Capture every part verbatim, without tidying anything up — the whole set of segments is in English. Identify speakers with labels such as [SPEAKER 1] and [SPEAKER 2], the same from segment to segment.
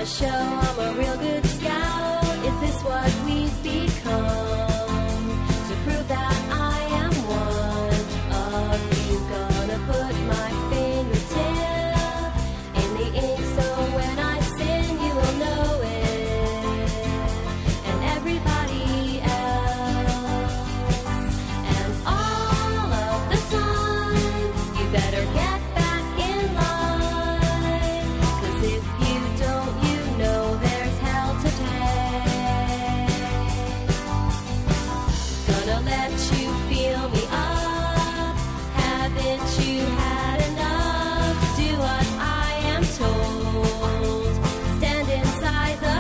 [SPEAKER 1] show I'm a real good scout. Is this what we've become? To prove that I am one of you, gonna put my fingertip in the ink so when I sin you will know it, and everybody else. And all of the time you better get back in line, 'cause if you don't, you know there's hell to pay. Gonna let you feel me up. Haven't you had enough? Do what I am told. Stand inside the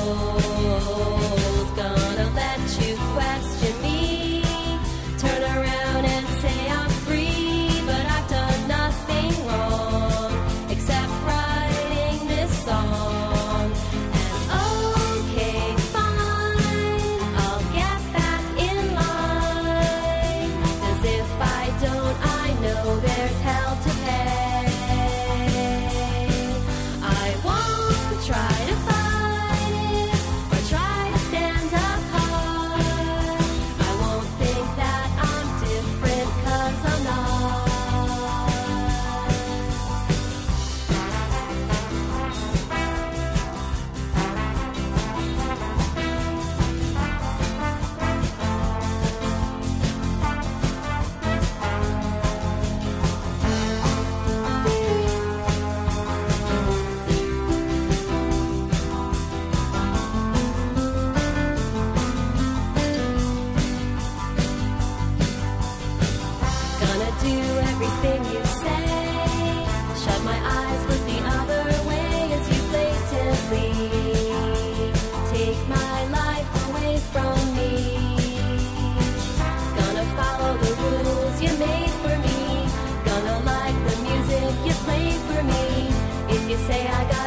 [SPEAKER 1] fold. Gonna let you question me. Turn around and say I'm free, but I've done nothing wrong except writing this song. And okay, fine, I'll get back in line, 'cause if I don't, I know there's hell to pay. I won't try to fight it or try to stand apart. I won't think that I'm different, 'cause I'm not. Gonna do everything you say. Shut my eyes, look the other way as you blatantly take my life away from me. Gonna follow the rules you made for me. Gonna like the music you play for me. If you say I got